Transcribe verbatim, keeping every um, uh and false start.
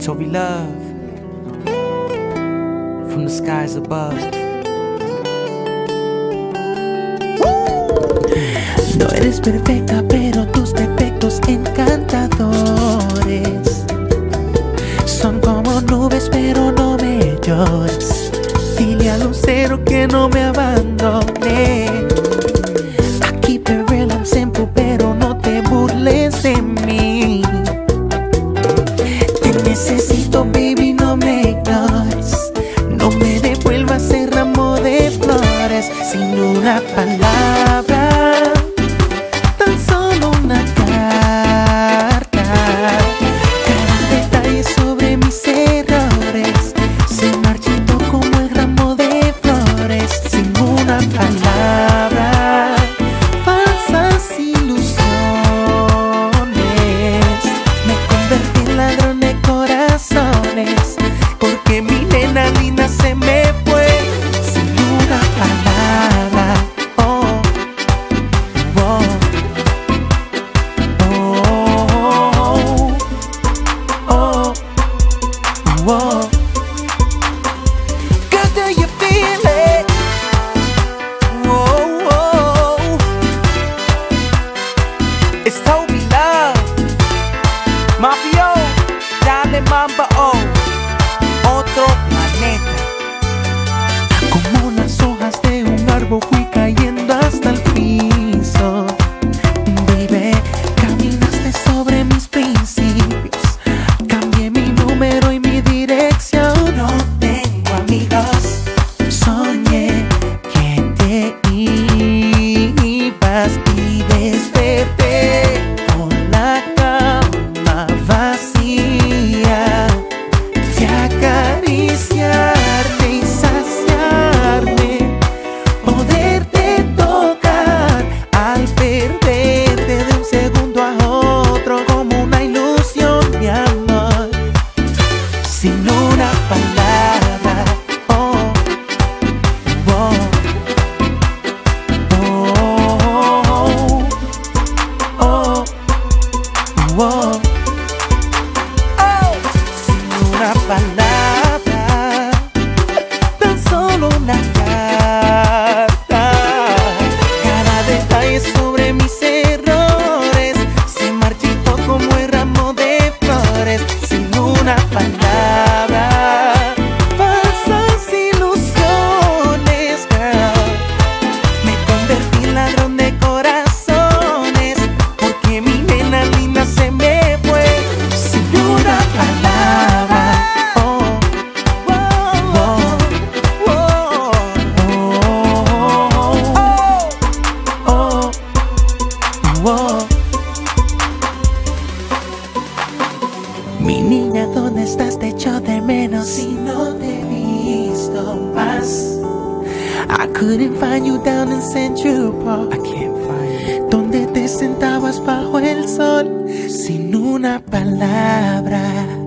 Toby Love, from the skies above. No eres perfecta, pero tus defectos encantadores son como nubes, pero no me llores. Dile al lucero que no me abandone. Aquí keep real, I'm simple, pero no te burles de mí. Te necesito, baby, no me ignores. No me devuelvas ese ramo de flores sin una palabra. Tan solo una carta. Cada detalle sobre mis errores se marchitó como el ramo de flores sin una palabra. Falsas ilusiones. Me convertí en ladrón de corazones porque mi nena linda se me fue sin una palabra. Oh, oh. Oh, whoa. Girl, do you feel it? Whoa, whoa. It's Toby Love, Mafio, dale mamba, oh, otro planeta. Como las hojas de un árbol fui cayendo hasta el piso. Baby, caminaste sobre mis principios. Cambié mi número y mi dirección. No tengo amigos. Soñé que te ibas y desperté con la cama vacía. De acariciarte y saciarme, poderte tocar al perderte de un segundo a otro como una ilusión, mi amor, sin una palabra. Oh, oh, oh, oh, oh. Sin una palabra, tan solo una carta. Cada detalle sobre mis errores se marchitó como el ramo de flores sin una palabra. Falsas ilusiones, girl. Me convertí en ladrón de corazones porque mi nena linda se me fue sin una palabra. Oh, oh, oh, oh, oh, oh. Mi niña, ¿dónde estás? Te echo de menos si no te he visto más. I couldn't find you down in Central Park. I can't find it. Donde te sentabas bajo el sol sin una palabra.